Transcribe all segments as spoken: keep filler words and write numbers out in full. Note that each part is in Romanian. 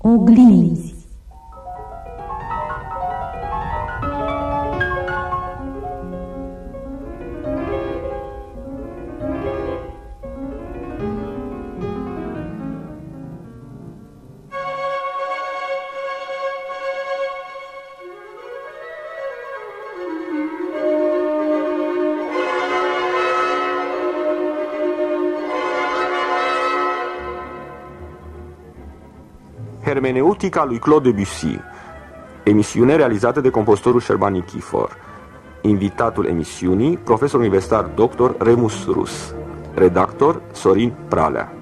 Oglinzi. Hermeneutica lui Claude Debussy, emisiune realizată de compozitorul Serban Nichifor. Invitatul emisiunii, profesor universitar doctor Remus Rus. Redactor Sorin Pralea.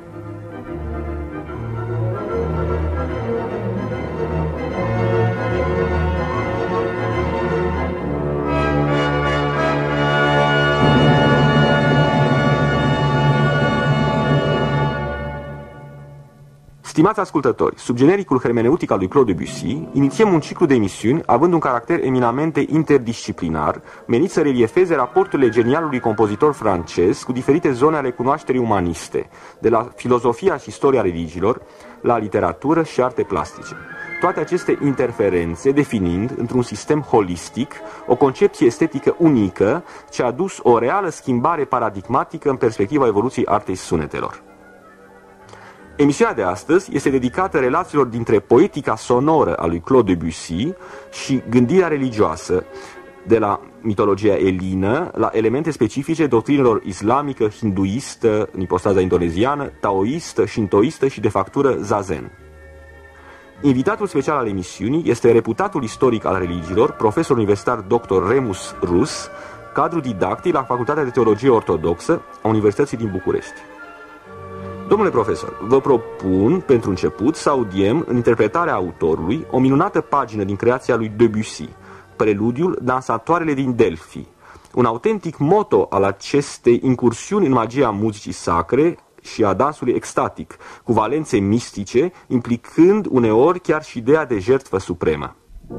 Stimați ascultători, sub genericul Hermeneutica lui Claude Debussy, inițiem un ciclu de emisiuni având un caracter eminamente interdisciplinar, menit să reliefeze raporturile genialului compozitor francez cu diferite zone ale cunoașterii umaniste, de la filozofia și istoria religiilor, la literatură și arte plastice. Toate aceste interferențe definind, într-un sistem holistic, o concepție estetică unică ce a dus o reală schimbare paradigmatică în perspectiva evoluției artei sunetelor. Emisiunea de astăzi este dedicată relațiilor dintre poetica sonoră a lui Claude Debussy și gândirea religioasă, de la mitologia elină la elemente specifice doctrinelor islamică, hinduistă, în ipostaza indoneziană, taoistă, shintoistă și de factură zazen. Invitatul special al emisiunii este reputatul istoric al religiilor, profesor universitar doctor Remus Rus, cadru didactic la Facultatea de Teologie Ortodoxă a Universității din București. Domnule profesor, vă propun, pentru început, să audiem, în interpretarea autorului, o minunată pagină din creația lui Debussy, preludiul Dansatoarele din Delphi, un autentic motto al acestei incursiuni în magia muzicii sacre și a dansului extatic, cu valențe mistice, implicând uneori chiar și ideea de jertfă supremă.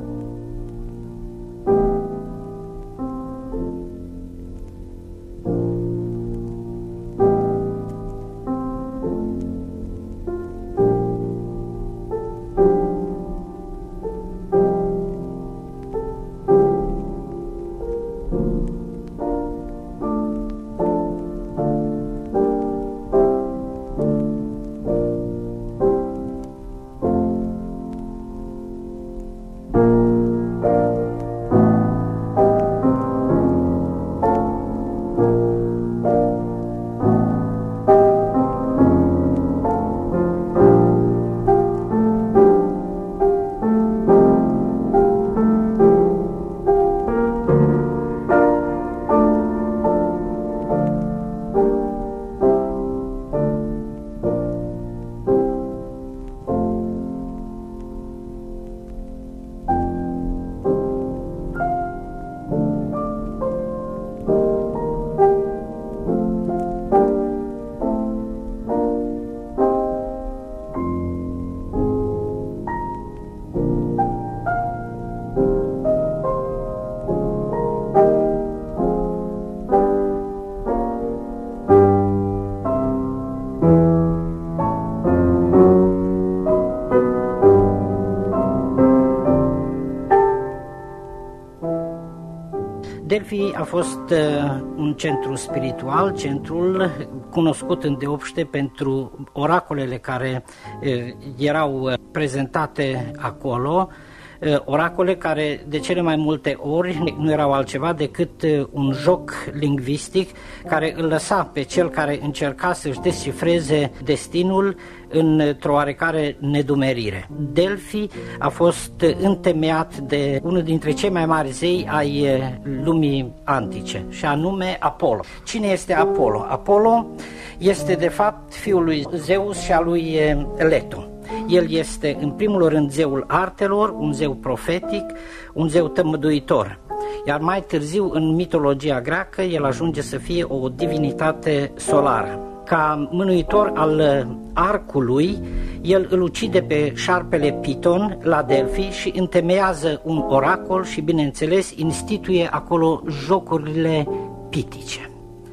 Delphi a fost uh, un centru spiritual, centrul cunoscut îndeopște pentru oracolele care uh, erau uh, prezentate acolo, uh, oracole care de cele mai multe ori nu erau altceva decât uh, un joc lingvistic care îl lăsa pe cel care încerca să-și descifreze destinul într-o oarecare nedumerire. Delphi a fost întemeiat de unul dintre cei mai mari zei ai lumii antice, și anume Apollo. Cine este Apollo? Apollo este de fapt fiul lui Zeus și al lui Leto. El este în primul rând zeul artelor, un zeu profetic, un zeu tămăduitor. Iar mai târziu, în mitologia greacă, el ajunge să fie o divinitate solară. Ca mânuitor al arcului, el îl ucide pe șarpele Piton la Delphi și întemeiază un oracol și, bineînțeles, instituie acolo jocurile pitice.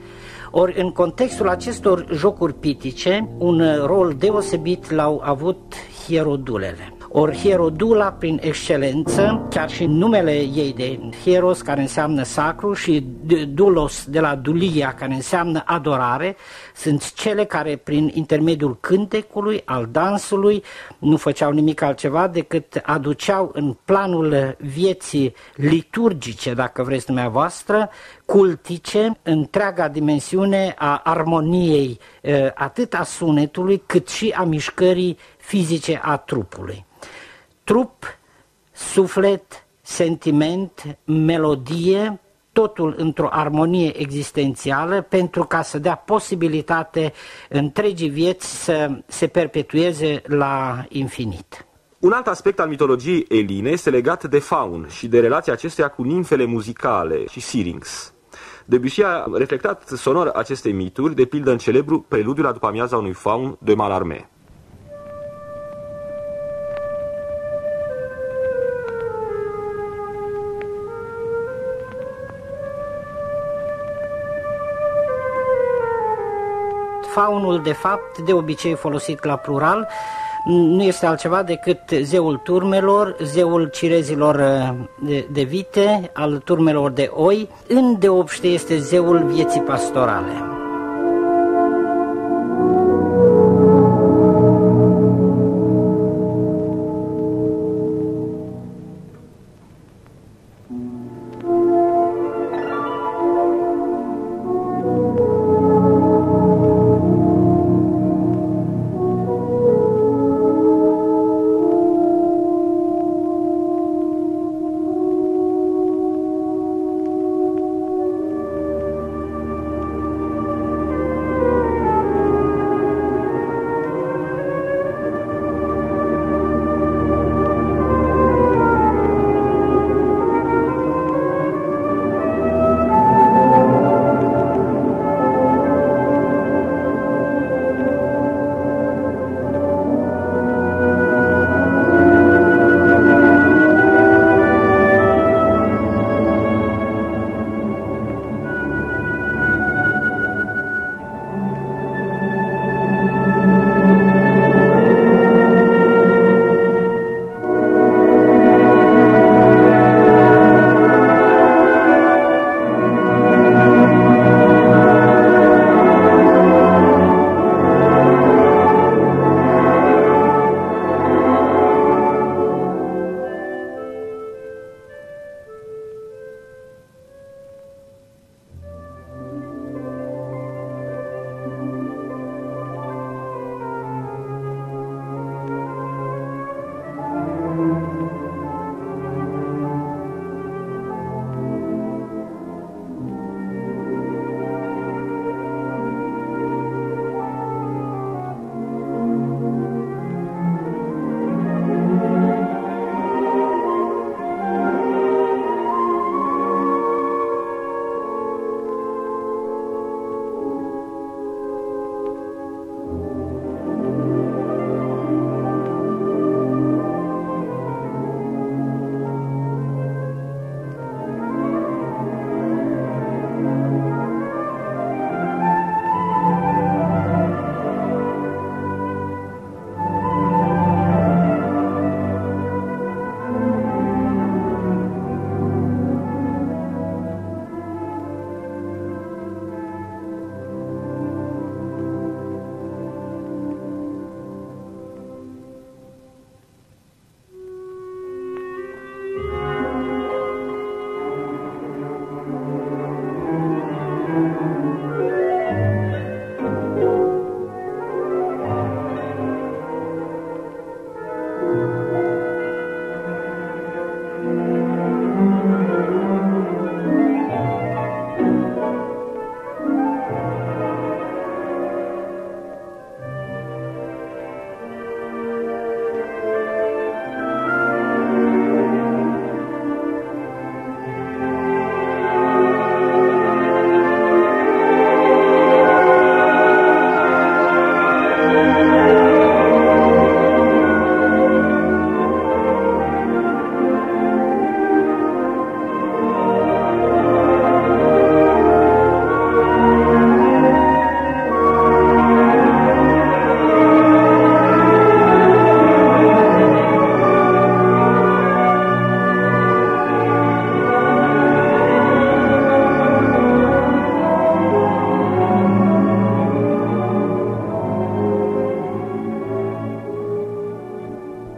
Ori, în contextul acestor jocuri pitice, un rol deosebit l-au avut hierodulele. Ori Hierodula, prin excelență, chiar și numele ei de Hieros, care înseamnă sacru, și Dulos, de la Dulia, care înseamnă adorare, sunt cele care, prin intermediul cântecului, al dansului, nu făceau nimic altceva decât aduceau în planul vieții liturgice, dacă vreți dumneavoastră, cultice, întreaga dimensiune a armoniei, atât a sunetului, cât și a mișcării fizice a trupului. Trup, suflet, sentiment, melodie, totul într-o armonie existențială, pentru ca să dea posibilitate întregii vieți să se perpetueze la infinit. Un alt aspect al mitologiei eline este legat de faun și de relația acesteia cu nimfele muzicale și syrinx. Debussy a reflectat sonor aceste mituri, de pildă în celebru Preludiul la după-amiaza unui faun de Mallarmé. Faunul, de fapt, de obicei folosit la plural, nu este altceva decât zeul turmelor, zeul cirezilor de, de vite, al turmelor de oi, îndeopște este zeul vieții pastorale.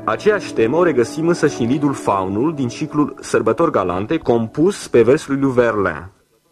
Aceeași temă o regăsim însă și în liedul Faunul din ciclul Sărbători Galante, compus pe versurile lui Verlaine.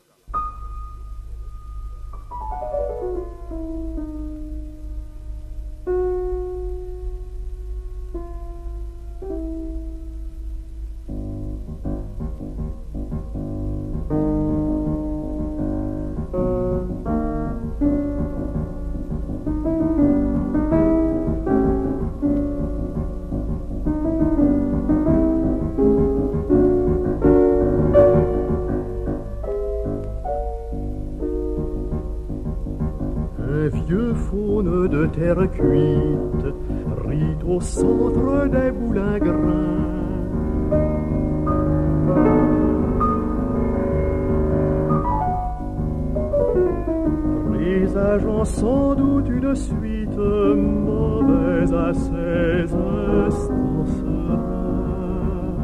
Terre cuite rit au centre des boulingrins. Présageant sans doute une suite mauvaise à ces instants sereins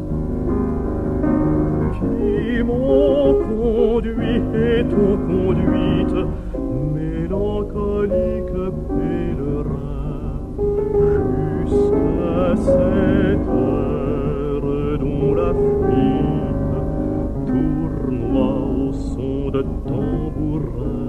qui m'ont conduit et t'ont conduite mélancolique pèlerin jusqu'à cette heure dont la fuite tournoie au son de tambourin.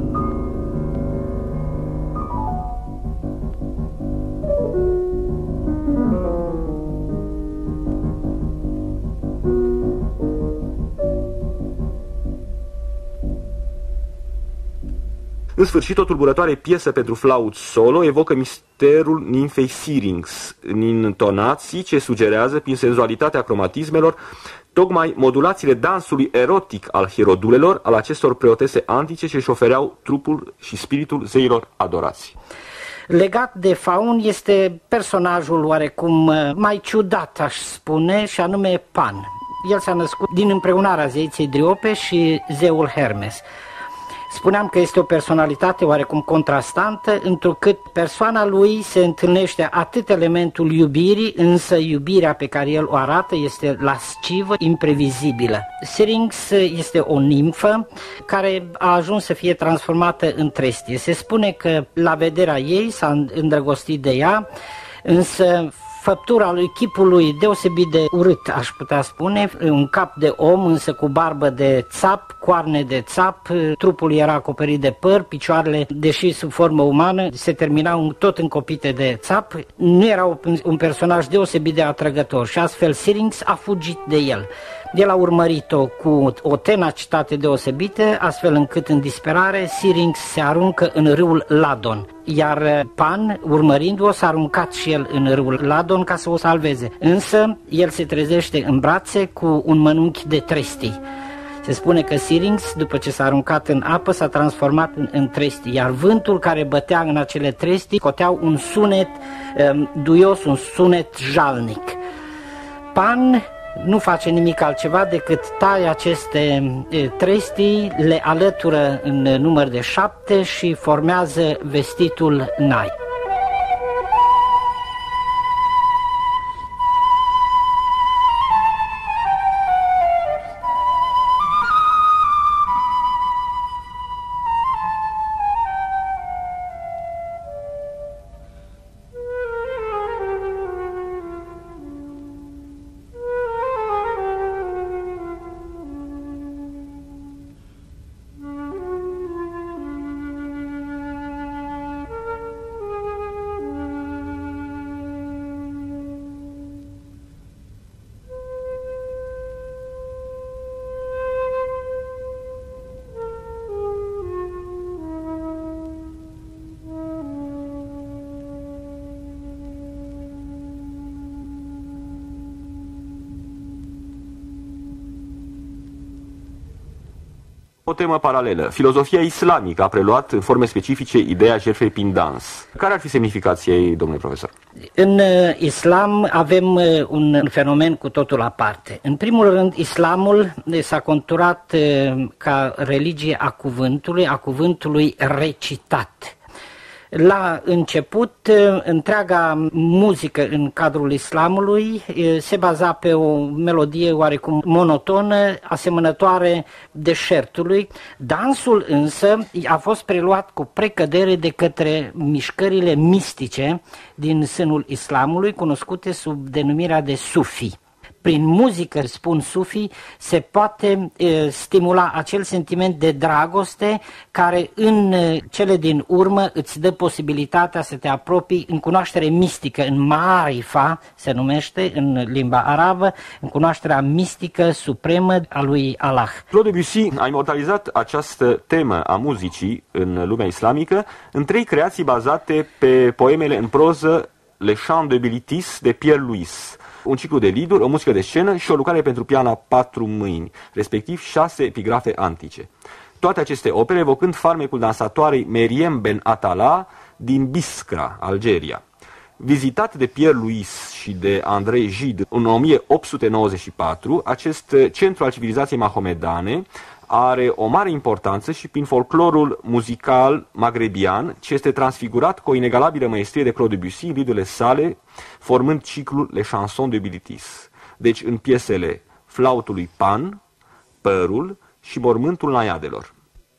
În sfârșit, o tulburătoare piesă pentru flaut solo evocă misterul nimfei Syrinx, în intonații ce sugerează, prin senzualitatea cromatismelor, tocmai modulațiile dansului erotic al hierodulelor, al acestor preotese antice ce își ofereau trupul și spiritul zeilor adorați. Legat de Faun este personajul oarecum mai ciudat, aș spune, și anume Pan. El s-a născut din împreunarea zeiței Driope și zeul Hermes. Spuneam că este o personalitate oarecum contrastantă, întrucât persoana lui se întâlnește atât elementul iubirii, însă iubirea pe care el o arată este lascivă, imprevizibilă. Syrinx este o nimfă care a ajuns să fie transformată în trestie. Se spune că la vederea ei s-a îndrăgostit de ea, însă făptura lui, chipul lui deosebit de urât, aș putea spune, un cap de om, însă cu barbă de țap, coarne de țap, trupul era acoperit de păr, picioarele, deși sub formă umană, se terminau tot încopite de țap, nu era un personaj deosebit de atrăgător și astfel Syrinx a fugit de el. El a urmărit-o cu o tenacitate deosebită, astfel încât în disperare Syrinx se aruncă în râul Ladon, iar Pan, urmărindu-o, s-a aruncat și el în râul Ladon ca să o salveze. Însă el se trezește în brațe cu un mănunchi de trestii. Se spune că Syrinx, după ce s-a aruncat în apă, s-a transformat în, în trestii, iar vântul care bătea în acele trestii scoteau un sunet um, duios, un sunet jalnic. Pan nu face nimic altceva decât taie aceste trestii, le alătură în număr de șapte și formează vestitul Nai. O temă paralelă. Filozofia islamică a preluat în forme specifice ideea jertfei prin dans. Care ar fi semnificația ei, domnule profesor? În islam avem un fenomen cu totul aparte. În primul rând, islamul s-a conturat ca religie a cuvântului, a cuvântului recitat. La început, întreaga muzică în cadrul islamului se baza pe o melodie oarecum monotonă, asemănătoare deșertului. Dansul însă a fost preluat cu precădere de către mișcările mistice din sânul islamului, cunoscute sub denumirea de sufi. Prin muzică, spun sufii, se poate e, stimula acel sentiment de dragoste care în cele din urmă îți dă posibilitatea să te apropii în cunoaștere mistică, în marifa se numește în limba arabă, în cunoașterea mistică supremă a lui Allah. Claude Debussy a imortalizat această temă a muzicii în lumea islamică în trei creații bazate pe poemele în proză Le Chant de Bilitis de Pierre Louis, un ciclu de lieduri, o muzică de scenă și o lucrare pentru pian a patru mâini, respectiv șase epigrafe antice. Toate aceste opere evocând farmecul dansatoarei Meriem Ben Atala din Biskra, Algeria. Vizitat de Pierre Louis și de André Gide în o mie opt sute nouăzeci și patru, acest centru al civilizației mahomedane are o mare importanță și prin folclorul muzical magrebian, ce este transfigurat cu o inegalabilă măestrie de Claude Debussy în lidurile sale, formând ciclul Les Chansons de Bilitis. Deci în piesele Flautului Pan, Părul și Mormântul Naiadelor.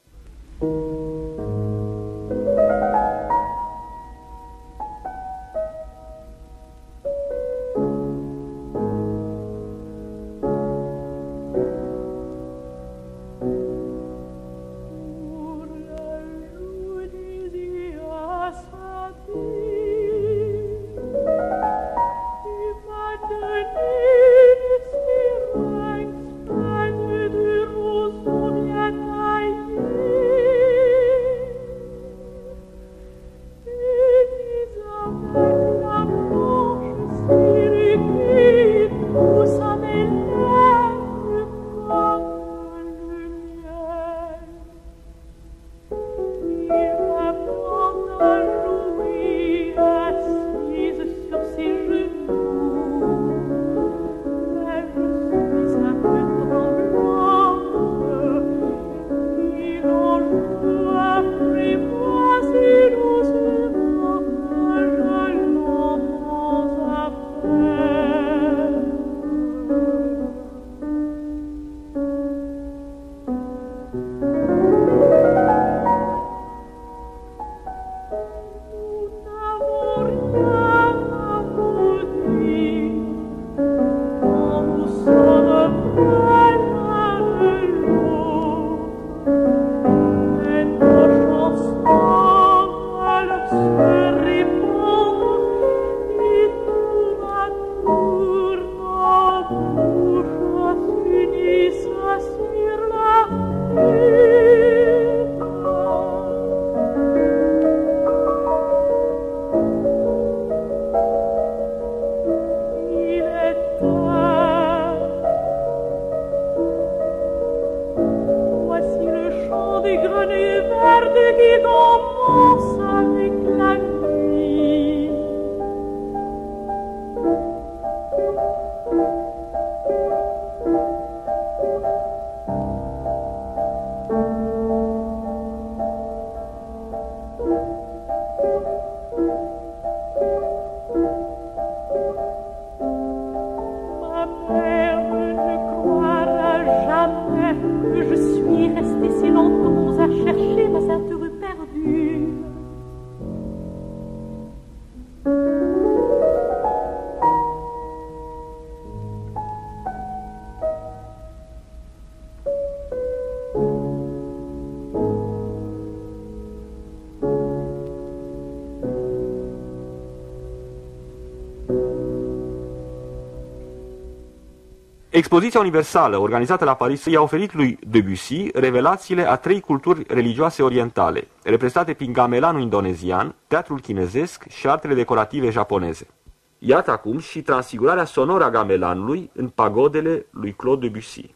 Expoziția universală organizată la Paris i-a oferit lui Debussy revelațiile a trei culturi religioase orientale, reprezentate prin gamelanul indonezian, teatrul chinezesc și artele decorative japoneze. Iată acum și transfigurarea sonoră a gamelanului în pagodele lui Claude Debussy.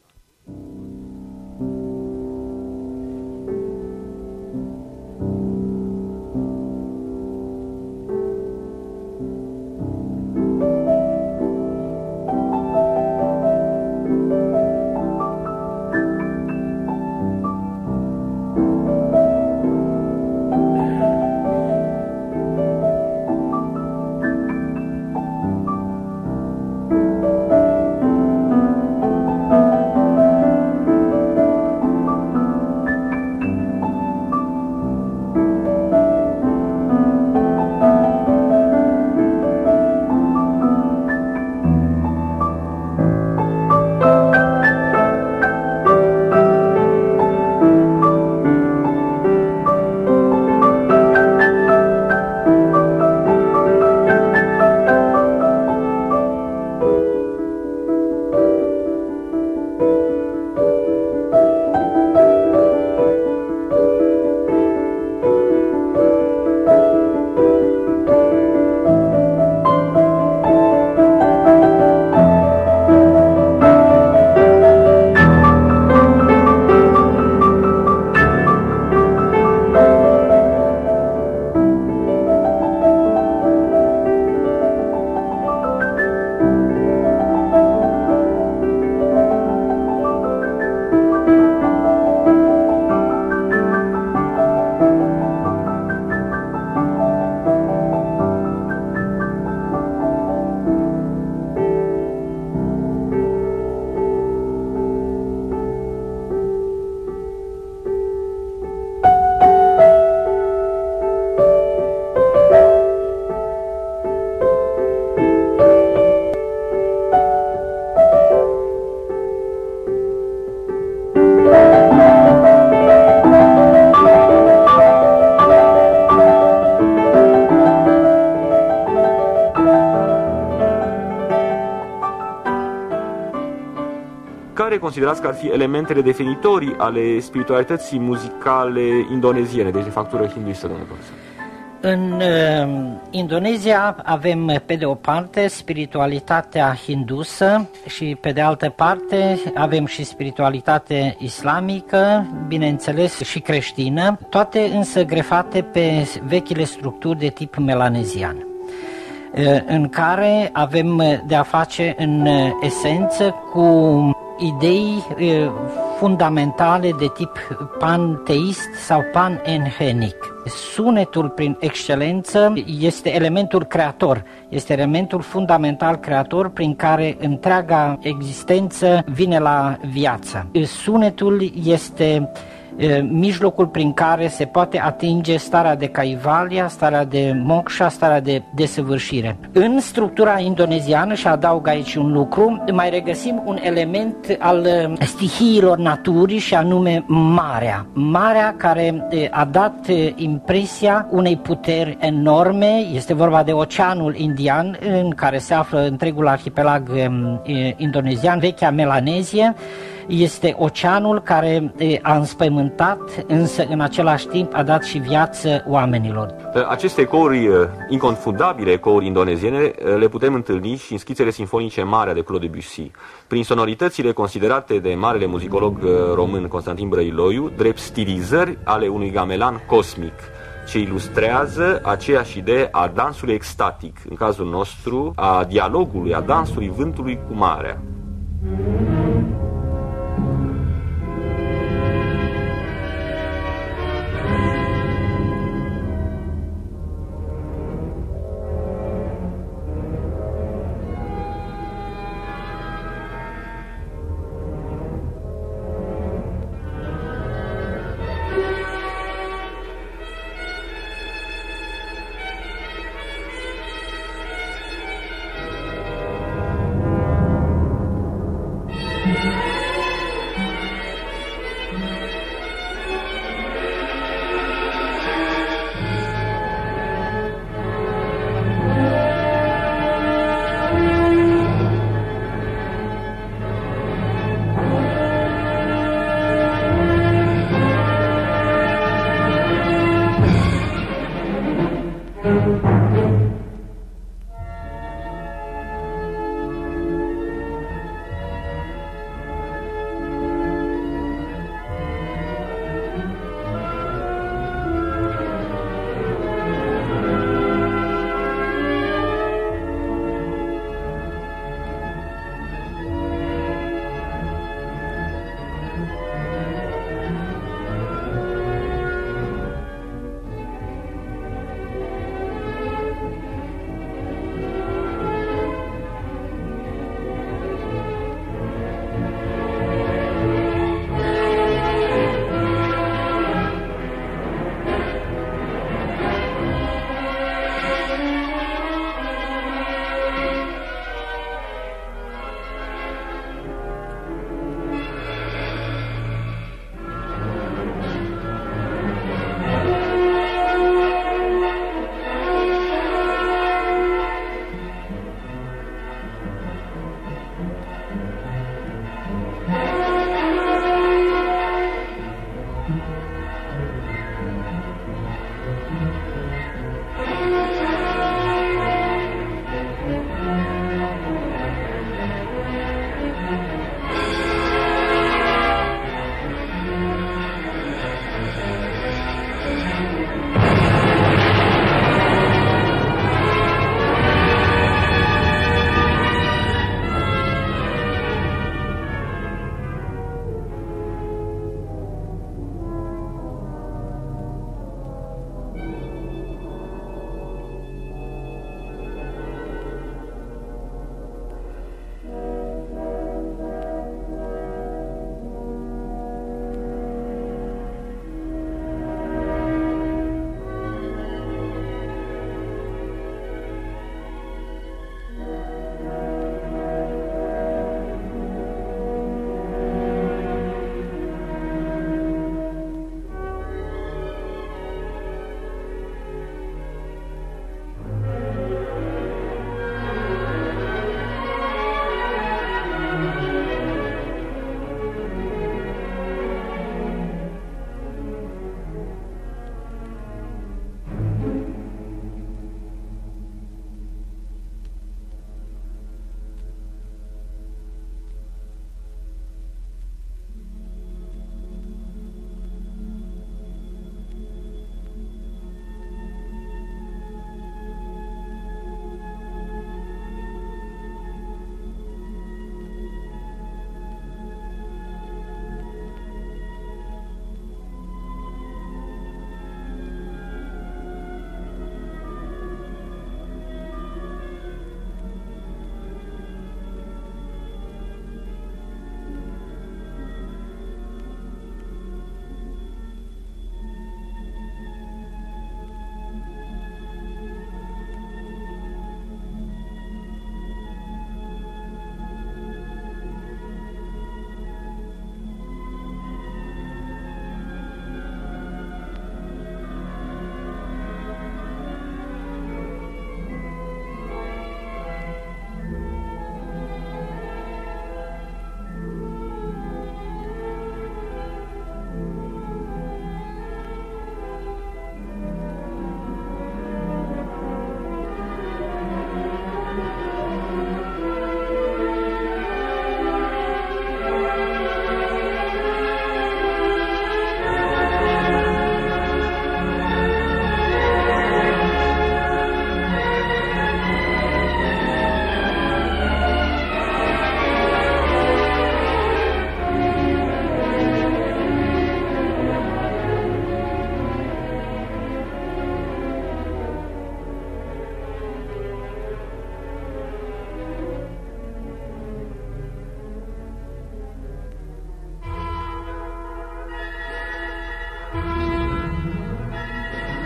care considerați că ar fi elementele definitorii ale spiritualității muzicale indoneziene, deci de factură hinduistă, domnule profesor? În uh, Indonezia avem pe de o parte spiritualitatea hindusă și pe de altă parte avem și spiritualitate islamică, bineînțeles și creștină, toate însă grefate pe vechile structuri de tip melanezian, în care avem de a face în esență cu idei fundamentale de tip panteist sau panenhenic. Sunetul prin excelență este elementul creator, este elementul fundamental creator prin care întreaga existență vine la viață. Sunetul este mijlocul prin care se poate atinge starea de kaivalya, starea de moksha, starea de desăvârșire. În structura indoneziană, și adaug aici un lucru, mai regăsim un element al stihiilor naturii și anume marea. Marea care a dat impresia unei puteri enorme, este vorba de Oceanul Indian în care se află întregul arhipelag indonezian, vechea Melanezie. Este oceanul care a înspăimântat, însă în același timp a dat și viață oamenilor. Aceste ecouri inconfundabile, ecouri indoneziene, le putem întâlni și în schițele sinfonice Marea de Claude Debussy. Prin sonoritățile considerate de marele muzicolog român Constantin Brăiloiu drept stilizări ale unui gamelan cosmic, ce ilustrează aceeași idee a dansului extatic, în cazul nostru a dialogului, a dansului vântului cu marea.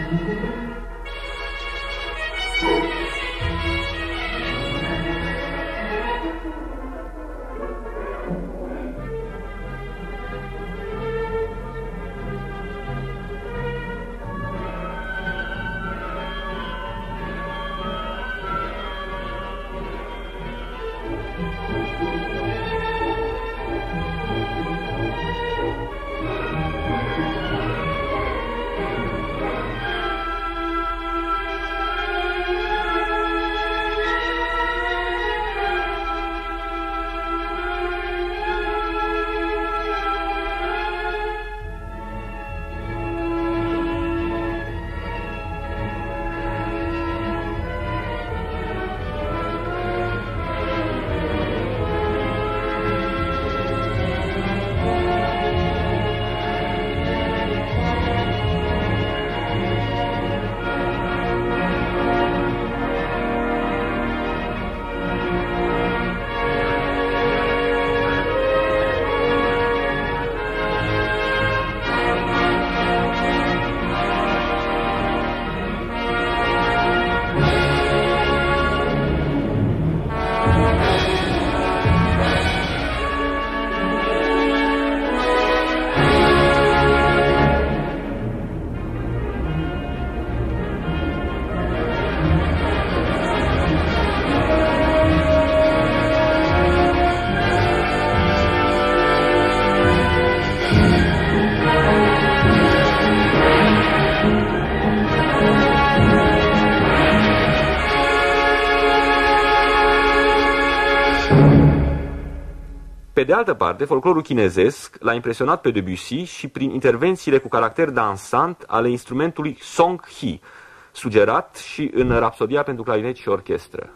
Pe de altă parte, folclorul chinezesc l-a impresionat pe Debussy și prin intervențiile cu caracter dansant ale instrumentului song-hi, sugerat și în Rapsodia pentru clarinet și orchestră.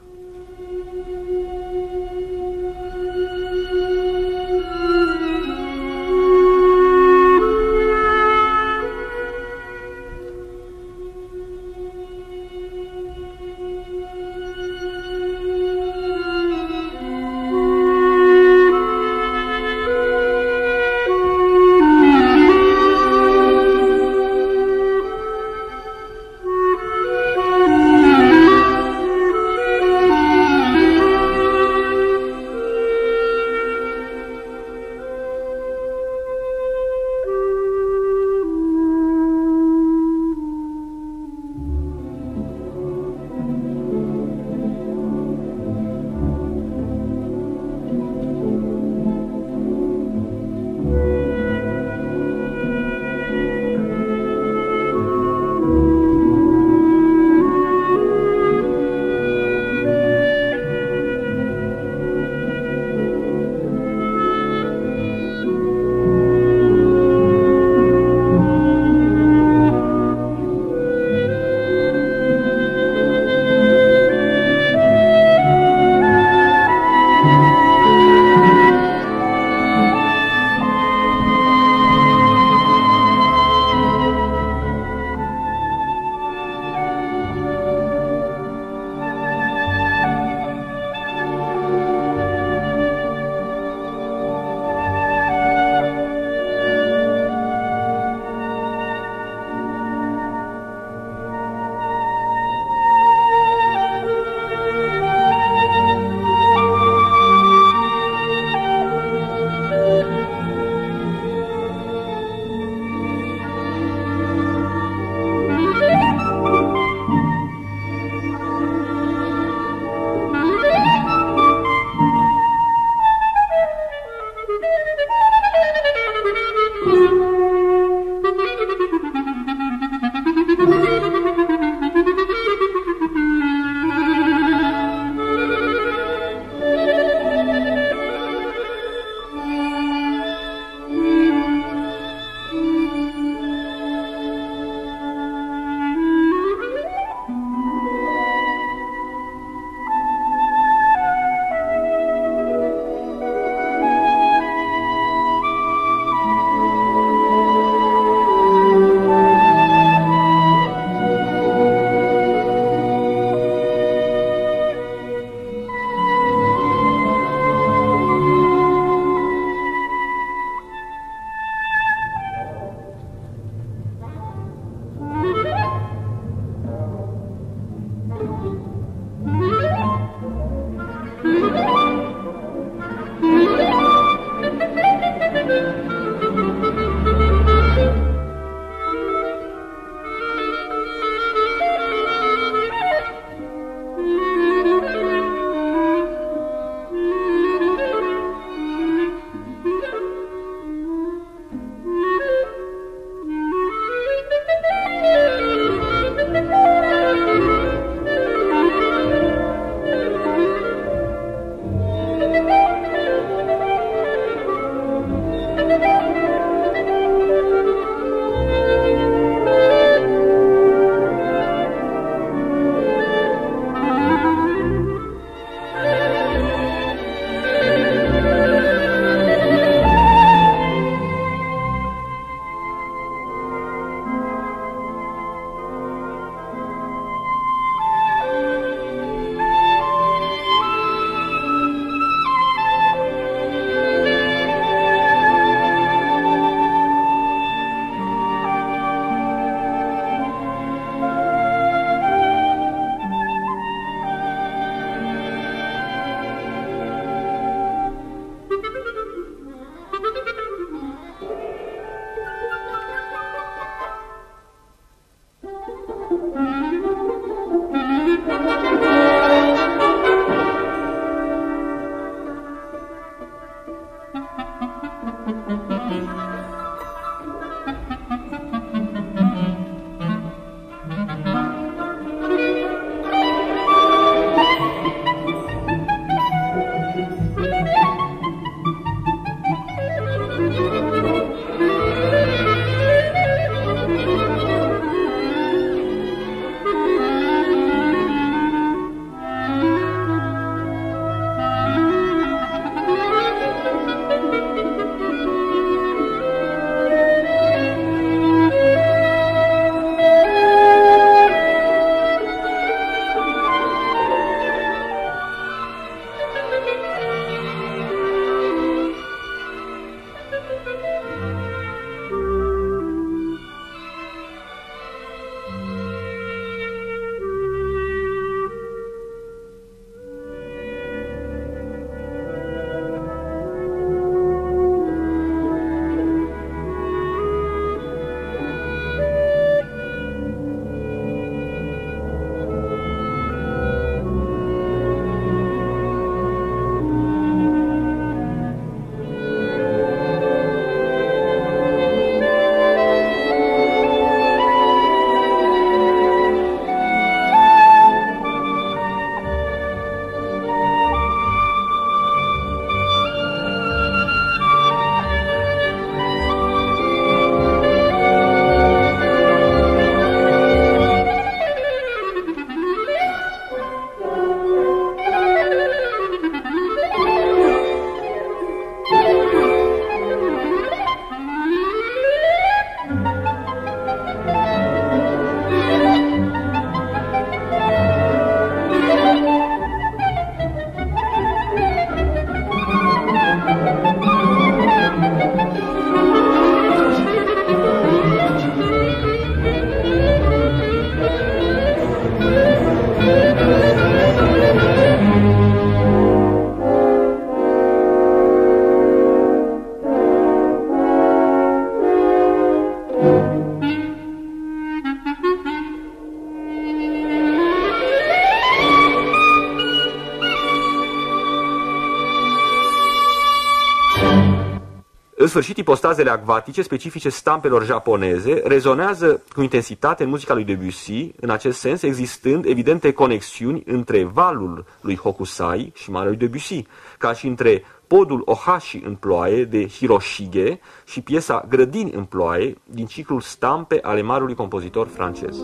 În sfârșit, ipostazele acvatice specifice stampelor japoneze rezonează cu intensitate în muzica lui Debussy, în acest sens existând evidente conexiuni între valul lui Hokusai și marea lui Debussy, ca și între podul Ohashi în ploaie de Hiroshige și piesa Grădini în ploaie din ciclul Stampe ale marelui compozitor francez.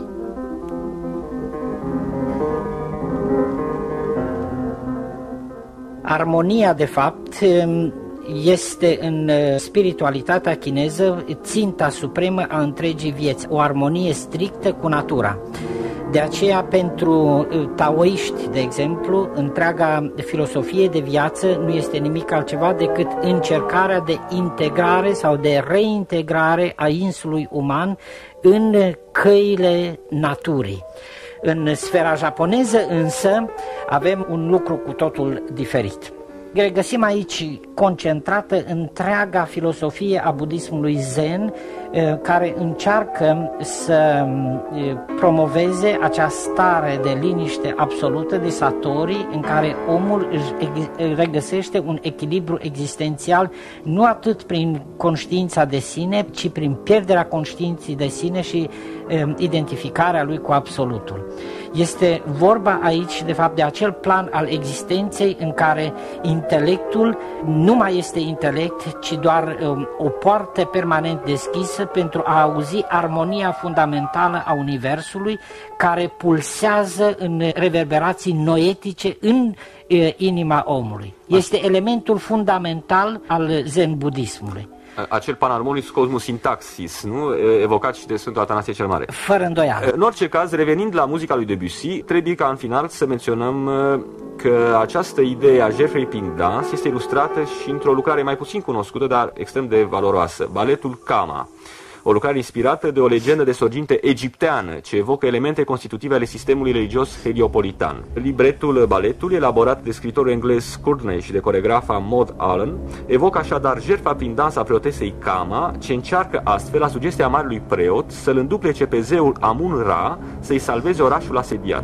Armonia, de fapt, este în spiritualitatea chineză ținta supremă a întregii vieți, o armonie strictă cu natura. De aceea, pentru taoiști, de exemplu, întreaga filosofie de viață nu este nimic altceva decât încercarea de integrare sau de reintegrare a insului uman în căile naturii. În sfera japoneză, însă, avem un lucru cu totul diferit. Regăsim aici concentrată întreaga filosofie a budismului Zen, care încearcă să promoveze acea stare de liniște absolută, de satori, în care omul își regăsește un echilibru existențial, nu atât prin conștiința de sine, ci prin pierderea conștiinței de sine și identificarea lui cu absolutul. Este vorba aici, de fapt, de acel plan al existenței în care intelectul nu mai este intelect, ci doar um, o poartă permanent deschisă pentru a auzi armonia fundamentală a Universului, care pulsează în reverberații noetice în uh, inima omului. Este elementul fundamental al zen-budismului. Acel panarmonicus cosmos sintaxis, nu? Evocat și de Sfântul Atanasie cel Mare. Fără îndoială. În orice caz, revenind la muzica lui Debussy, trebuie ca în final să menționăm că această idee a jertfei prin dans este ilustrată și într-o lucrare mai puțin cunoscută, dar extrem de valoroasă, baletul Kama. O lucrare inspirată de o legendă de sorginte egipteană, ce evocă elemente constitutive ale sistemului religios heliopolitan. Libretul baletului, elaborat de scriitorul englez Courtney și de coregrafa Maud Allen, evocă așadar jertfa prin dans a preotesei Kama, ce încearcă astfel, la sugestia marelui preot, să-l înduplece pe zeul Amun-Ra să-i salveze orașul asediat.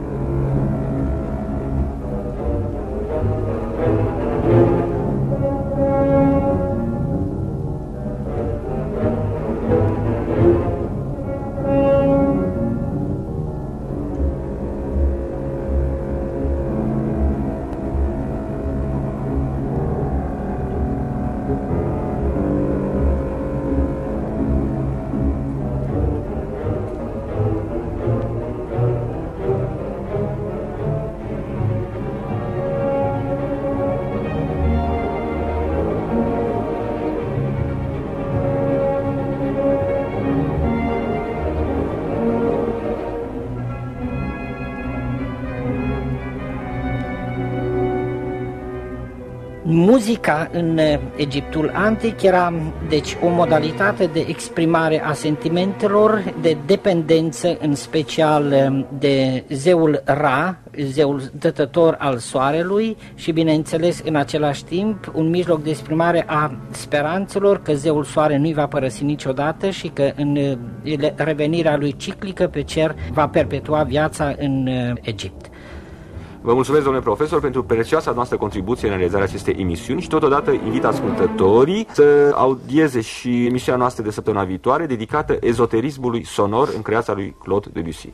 Muzica în Egiptul antic era, deci, o modalitate de exprimare a sentimentelor, de dependență, în special de zeul Ra, zeul dătător al soarelui și, bineînțeles, în același timp, un mijloc de exprimare a speranțelor că zeul soare nu-i va părăsi niciodată și că în revenirea lui ciclică pe cer va perpetua viața în Egipt. Vă mulțumesc, domnule profesor, pentru prețioasa noastră contribuție în realizarea acestei emisiuni și totodată invit ascultătorii să audieze și emisiunea noastră de săptămâna viitoare dedicată ezoterismului sonor în creația lui Claude Debussy.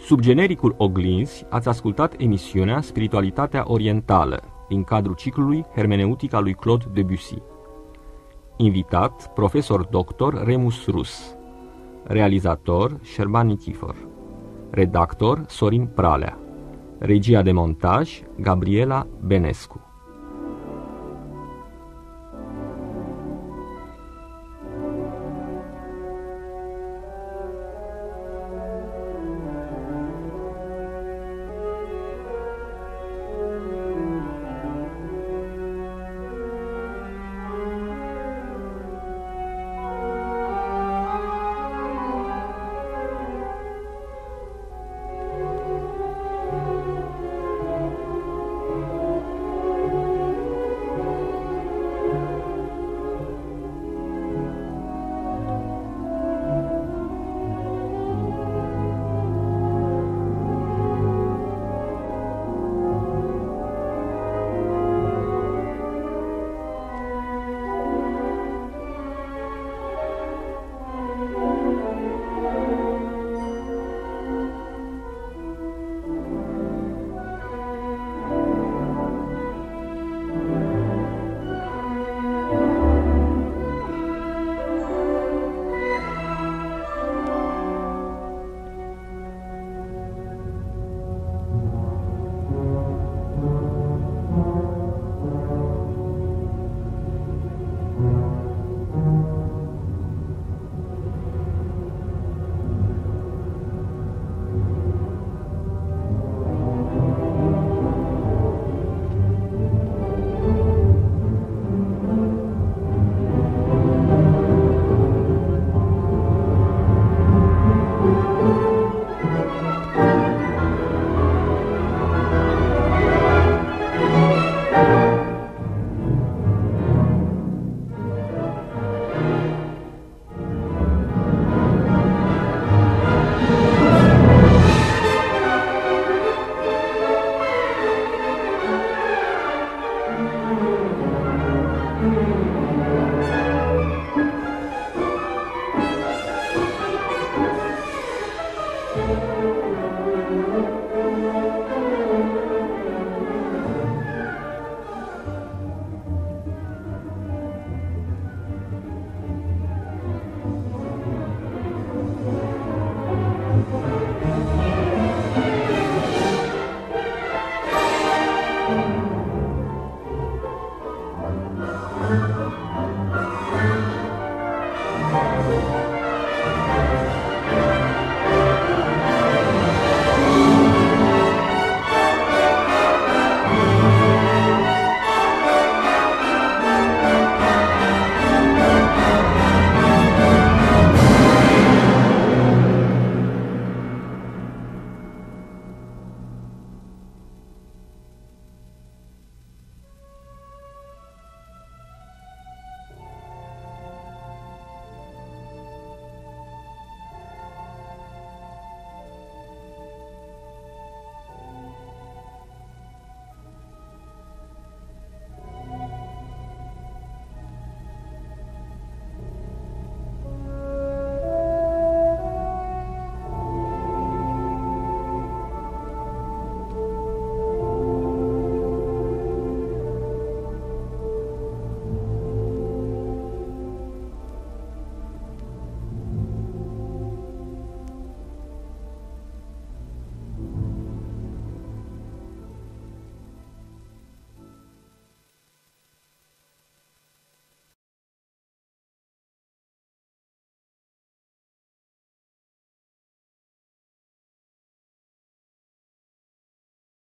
Sub genericul Oglinzi ați ascultat emisiunea Spiritualitatea Orientală, din cadrul ciclului Hermeneutica lui Claude Debussy. Invitat, profesor doctor Remus Rus. Realizator, Serban Nichifor. Redactor, Sorin Pralea. Regia de montaj, Gabriela Benescu.